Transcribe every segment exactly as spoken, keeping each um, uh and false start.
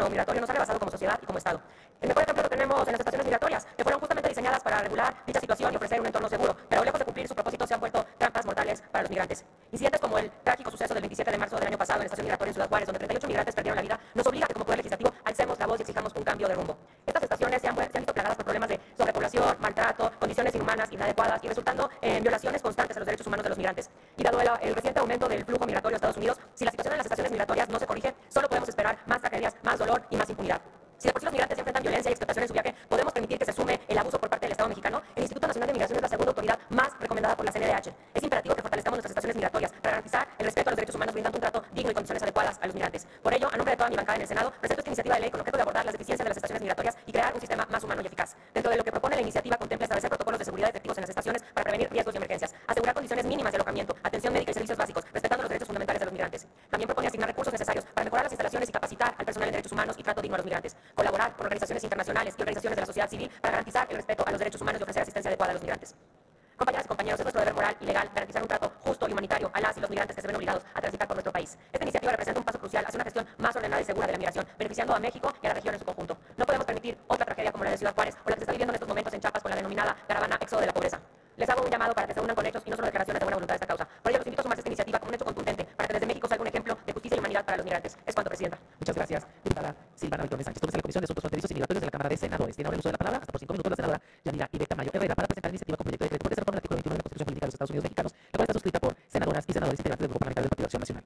migratorio nos ha rebasado como sociedad y como Estado. El mejor ejemplo lo tenemos en las estaciones migratorias, que fueron justamente diseñadas para regular dicha situación y ofrecer un entorno seguro, pero lejos de cumplir sus propósitos se han vuelto trampas mortales para los migrantes. Incidentes como el trágico suceso del veintisiete de marzo del año pasado en la estación migratoria en Ciudad Juárez, donde treinta y ocho migrantes perdieron la vida, nos obliga a que como poder legislativo alcemos la voz y exijamos un cambio de rumbo. Estas estaciones se han, se han visto plagadas por problemas de sobrepoblación, maltrato, condiciones inhumanas, inadecuadas y resultando en violaciones constantes a los derechos humanos de los migrantes. Y dado el, el reciente aumento del flujo migratorio a Estados Unidos, si la situación en las estaciones migratorias no se corrige, solo podemos esperar más tragedias, más dolor y más impunidad. Si de por sí los migrantes enfrentan violencia y explotación en su viaje, podemos permitir que se sume el abuso por parte del Estado mexicano. El Instituto Nacional de Migración es la segunda autoridad más recomendada por la C N D H. Es imperativo que fortalezcamos nuestras estaciones migratorias para garantizar el respeto a los derechos humanos, brindando un trato digno y condiciones adecuadas a los migrantes. Por ello, a nombre de toda mi bancada en el Senado, presento esta iniciativa de ley con objeto de abordar las deficiencias de las estaciones migratorias y crear un sistema más humano y eficaz. Dentro de lo que propone la iniciativa, contempla establecer protocolos de seguridad efectivos en las estaciones para prevenir riesgos y emergencias, asegurar condiciones mínimas de alojamiento, atención médica y servicios básicos, respetando los derechos fundamentales de los migrantes. También propone asignar recursos necesarios para mejorar las instalaciones y capacitar al personal en derechos humanos y trato digno a los migrantes, colaborar con organizaciones internacionales y organizaciones de la sociedad civil para garantizar el respeto a los derechos humanos y ofrecer asistencia adecuada a los migrantes. Compañeras y compañeros, es nuestro deber moral y legal garantizar un trato justo y humanitario a las y los migrantes que se ven obligados a transitar por nuestro país. Esta iniciativa representa un paso crucial hacia una gestión más ordenada y segura de la migración, beneficiando a México y a la región en su conjunto. No podemos permitir otra tragedia como la de Ciudad Juárez o la que se está viviendo en estos momentos en Chiapas con la denominada caravana éxodo de la pobreza. Les hago un llamado para que se unan con hechos y no solo declaraciones de buena voluntad de esta causa. Por ello, los invito a sumarse a esta iniciativa como un hecho contundente para que desde México salga un ejemplo de justicia y humanidad para los migrantes. Es cuanto, Presidenta. Muchas gracias, diputada Silvana Beltrones Sánchez. Turnos a la Comisión de Asuntos Fronterizos y Migratorios de la Cámara de Senadores. Tiene ahora el uso de la palabra hasta por cinco minutos la senadora Yanira Ivette Tamayo Herrera para presentar la iniciativa con proyecto de decreto porque se reforma el artículo veintiuno de la Constitución Política de los Estados Unidos Mexicanos, la cual está suscrita por senadoras y senadores integrantes del Grupo Parlamentario del Partido Acción Nacional.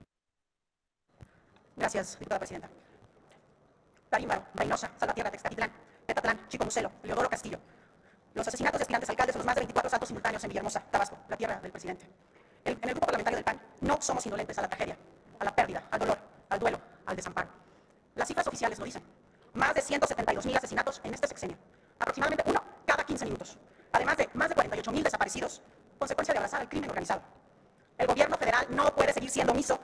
Gracias, diputada presidenta. Tarímbaro, Reynosa, Salvatierra, Texcatitlán, Tetatlán, Chico Muselo, Leodoro Castillo. Los asesinatos de aspirantes alcaldes son los más de veinticuatro asaltos simultáneos en Villahermosa, Tabasco, la tierra del presidente. El, en el grupo parlamentario del P A N no somos indolentes a la tragedia, a la pérdida, al dolor, al duelo, al desamparo. Las cifras oficiales lo dicen. Más de ciento setenta y dos mil asesinatos en este sexenio. Aproximadamente uno cada quince minutos. Además de más de cuarenta y ocho mil desaparecidos, consecuencia de abrazar al crimen organizado. El gobierno federal no puede seguir siendo omiso